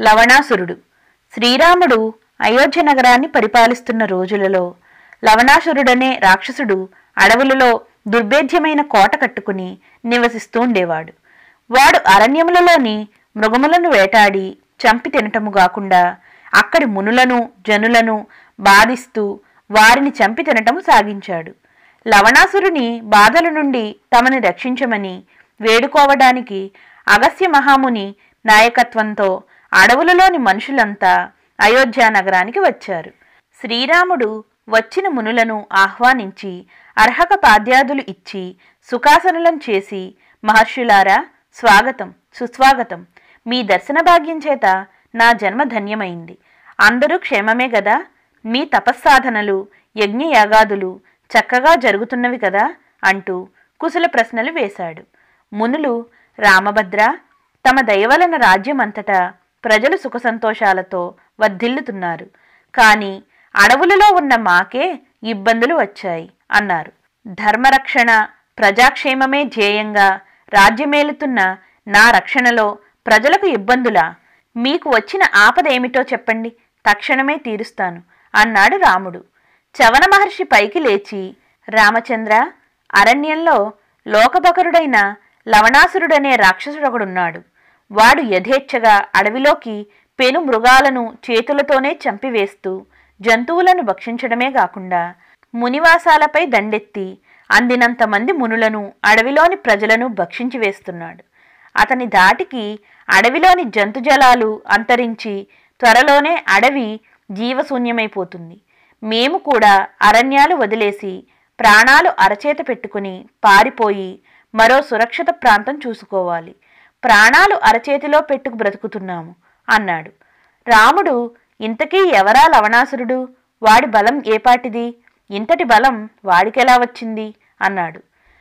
లవణాసురుడు. శ్రీరాముడు అయోధ్య నగరాన్ని పరిపాలిస్తున్న రోజులలో లవణాసురుడనే రాక్షసుడు అడవులలో దుర్భేద్యమైన కోట కట్టుకుని నివసిస్తూ ఉండేవాడు. వాడు అరణ్యములలోని మృగములను వేటాడి చంపి తినటము కాకుండా అక్కడి మునులను జనులను బాధిస్తూ వారిని చంపి తినటము సాగించాడు. లవణాసురుని బాధల నుండి తమని రక్షించమని వేడుకోవడానికి అగస్త్య మహాముని నాయకత్వంతో అడవులలోని మనుషులంతా అయోధ్య నగరానికి వచ్చారు. శ్రీరాముడు వచ్చిన మునులను ఆహ్వానించి అర్హక పాద్యాదులు ఇచ్చి సుఖాసనులను చేసి, మహర్షులారా, స్వాగతం సుస్వాగతం. మీ దర్శన భాగ్యం చేత నా జన్మ ధన్యమైంది. అందరూ క్షేమమే గదా? మీ తపస్సాధనలు యజ్ఞయాగాదులు చక్కగా జరుగుతున్నవి కదా అంటూ కుశల ప్రశ్నలు వేశాడు. మునులు, రామభద్ర, తమ దయవలన రాజ్యమంతటా ప్రజలు సుఖ సంతోషాలతో వర్ధిల్లుతున్నారు. కానీ అడవులలో ఉన్న మాకే ఇబ్బందులు వచ్చాయి అన్నారు. ధర్మరక్షణ ప్రజాక్షేమమే ధ్యేయంగా రాజ్యమేలుతున్న నా రక్షణలో ప్రజలకు ఇబ్బందులా? మీకు వచ్చిన ఆపదేమిటో చెప్పండి, తక్షణమే తీరుస్తాను అన్నాడు రాముడు. చవన మహర్షి పైకి లేచి, రామచంద్ర, అరణ్యంలో లోకబకరుడైన లవణాసురుడనే రాక్షసుడొకడున్నాడు. వాడు యథేచ్ఛగా అడవిలోకి పెను మృగాలను చేతులతోనే చంపివేస్తూ జంతువులను భక్షించడమే కాకుండా మునివాసాలపై దండెత్తి అందినంతమంది మునులను అడవిలోని ప్రజలను భక్షించి వేస్తున్నాడు. అతని ధాటికి అడవిలోని జంతుజలాలు అంతరించి త్వరలోనే అడవి జీవశూన్యమైపోతుంది. మేము కూడా అరణ్యాలు వదిలేసి ప్రాణాలు అరచేత పెట్టుకుని పారిపోయి మరో సురక్షిత ప్రాంతం చూసుకోవాలి. ప్రాణాలు అరచేతిలో పెట్టుకు బ్రతుకుతున్నాము అన్నాడు. రాముడు, ఇంతకీ ఎవరా లవణాసురుడు? వాడి బలం ఏపాటిది? ఇంతటి బలం వాడికెలా వచ్చింది అన్నాడు.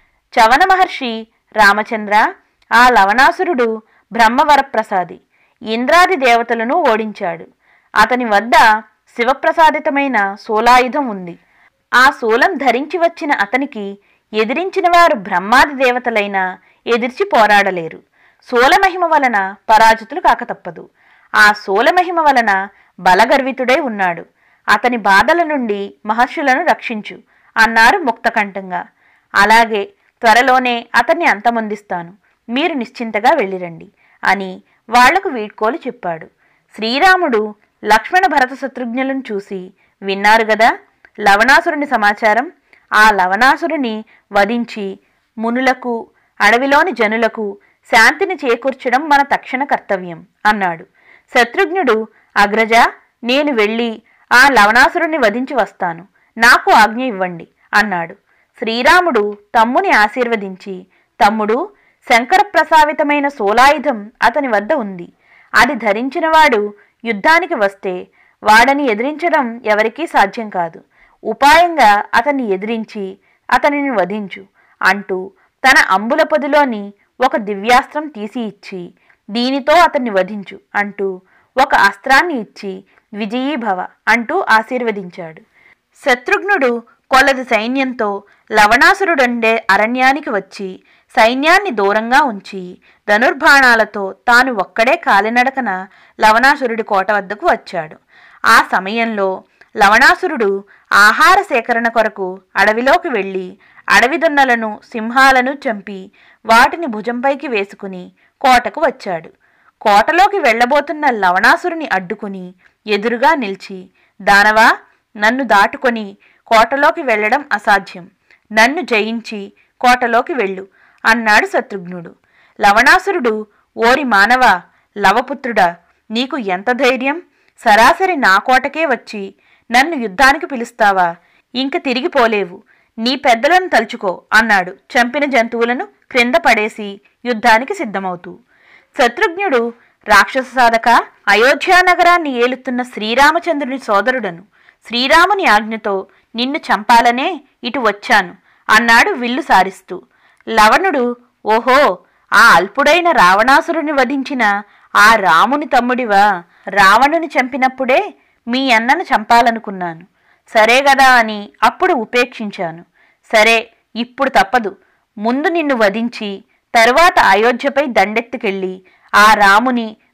చవన మహర్షి, రామచంద్ర, ఆ లవణాసురుడు బ్రహ్మవరప్రసాది. ఇంద్రాది దేవతలను ఓడించాడు. అతని వద్ద శివప్రసాదితమైన శూలాయుధం ఉంది. ఆ శూలం ధరించి వచ్చిన అతనికి ఎదిరించిన వారు బ్రహ్మాది దేవతలైనా ఎదిర్చి పోరాడలేరు. శూలమహిమ వలన పరాజితులు కాక తప్పదు. ఆ శూలమహిమ వలన బలగర్వితుడై ఉన్నాడు. అతని బాధల నుండి మహర్షులను రక్షించు అన్నారు ముక్తకంఠంగా. అలాగే, త్వరలోనే అతన్ని అంతమొందిస్తాను. మీరు నిశ్చింతగా వెళ్ళిరండి అని వాళ్లకు వీడ్కోలు చెప్పాడు. శ్రీరాముడు లక్ష్మణ భరత శత్రుఘ్నులను చూసి, విన్నారు గదా లవణాసురుని సమాచారం? ఆ లవణాసురుని వధించి మునులకు అడవిలోని జనులకు శాంతిని చేకూర్చడం మన తక్షణ కర్తవ్యం అన్నాడు. శత్రుఘ్నుడు, అగ్రజ, నేను వెళ్ళి ఆ లవణాసురుని వధించి వస్తాను. నాకు ఆజ్ఞ ఇవ్వండి అన్నాడు. శ్రీరాముడు తమ్ముని ఆశీర్వదించి, తమ్ముడు, శంకర ప్రసావితమైన శూలాయుధం అతని వద్ద ఉంది. అది ధరించినవాడు యుద్ధానికి వస్తే వాడని ఎదిరించడం ఎవరికీ సాధ్యం కాదు. ఉపాయంగా అతన్ని ఎదిరించి అతనిని వధించు అంటూ తన అంబుల పొదిలోని ఒక దివ్యాస్త్రం తీసి ఇచ్చి, దీనితో అతన్ని వధించు అంటూ ఒక అస్త్రాన్ని ఇచ్చి, విజయీభవ అంటూ ఆశీర్వదించాడు. శత్రుఘ్నుడు కొలది సైన్యంతో లవణాసురుడుండే అరణ్యానికి వచ్చి సైన్యాన్ని దూరంగా ఉంచి ధనుర్బాణాలతో తాను ఒక్కడే కాలినడకన లవణాసురుడి కోట వద్దకు వచ్చాడు. ఆ సమయంలో లవణాసురుడు ఆహార సేకరణ కొరకు అడవిలోకి వెళ్ళి అడవిదొన్నలను సింహాలను చంపి వాటిని భుజంపైకి వేసుకుని కోటకు వచ్చాడు. కోటలోకి వెళ్లబోతున్న లవణాసురుని అడ్డుకుని ఎదురుగా నిలిచి, దానవా, నన్ను దాటుకొని కోటలోకి వెళ్లడం అసాధ్యం. నన్ను జయించి కోటలోకి వెళ్ళు అన్నాడు శత్రుఘ్నుడు. లవణాసురుడు, ఓరి మానవా, లవపుత్రుడా, నీకు ఎంత ధైర్యం? సరాసరి నా కోటకే వచ్చి నన్ను యుద్ధానికి పిలుస్తావా? ఇంక తిరిగిపోలేవు. నీ పెద్దలను తలుచుకో అన్నాడు, చంపిన జంతువులను క్రింద పడేసి యుద్ధానికి సిద్ధమవుతూ. శత్రుఘ్నుడు, రాక్షస సాధక, అయోధ్యానగరాన్ని ఏలుతున్న శ్రీరామచంద్రుని సోదరుడను. శ్రీరాముని ఆజ్ఞతో నిన్ను చంపాలనే ఇటు వచ్చాను అన్నాడు విల్లు సారిస్తూ. లవణుడు, ఓహో, ఆ అల్పుడైన రావణాసురుని వధించిన ఆ రాముని తమ్ముడివా? రావణుని చంపినప్పుడే మీ అన్నను చంపాలనుకున్నాను. సరేగదా అని అప్పుడు ఉపేక్షించాను. సరే, ఇప్పుడు తప్పదు. ముందు నిన్ను వధించి తరువాత అయోధ్యపై దండెత్తుకెళ్ళి ఆ రాముని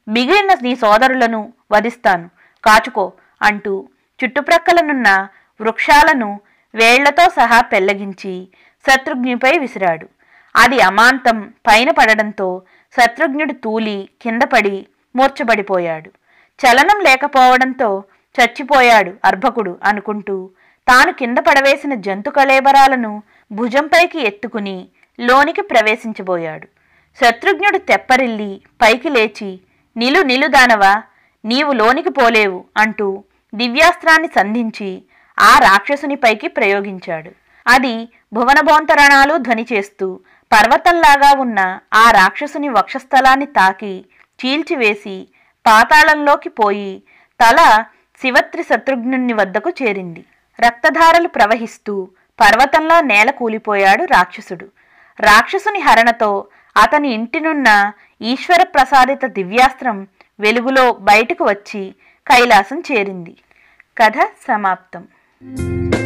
మిగిలిన నీ సోదరులను వధిస్తాను, కాచుకో అంటూ చుట్టుప్రక్కలనున్న వృక్షాలను వేళ్లతో సహా పెళ్లగించి శత్రుఘ్నుపై విసిరాడు. అది అమాంతం పైన పడడంతో శత్రుఘ్నుడు తూలి కిందపడి మూర్ఛబడిపోయాడు. చలనం లేకపోవడంతో చచ్చిపోయాడు అర్భకుడు అనుకుంటూ తాను కింద పడవేసిన జంతు కళేబరాలను భుజంపైకి ఎత్తుకుని లోనికి ప్రవేశించబోయాడు. శత్రుఘ్నుడు తెప్పరిల్లి పైకి లేచి, నిలు దానవా, నీవు లోనికి పోలేవు అంటూ దివ్యాస్త్రాన్ని సంధించి ఆ రాక్షసునిపైకి ప్రయోగించాడు. అది భువనభోంతరణాలు ధ్వని చేస్తూ పర్వతంలాగా ఉన్న ఆ రాక్షసుని వక్షస్థలాన్ని తాకి చీల్చివేసి పాతాళంలోకి పోయి తల శివత్రి శత్రుఘ్నుని వద్దకు చేరింది. రక్తధారలు ప్రవహిస్తూ పర్వతంలో నేల కూలిపోయాడు రాక్షసుడు. రాక్షసుని హరణతో అతని ఇంటినున్న ఈశ్వర ప్రసాదిత దివ్యాస్త్రం వెలుగులో బయటకు వచ్చి కైలాసం చేరింది. కథ సమాప్తం.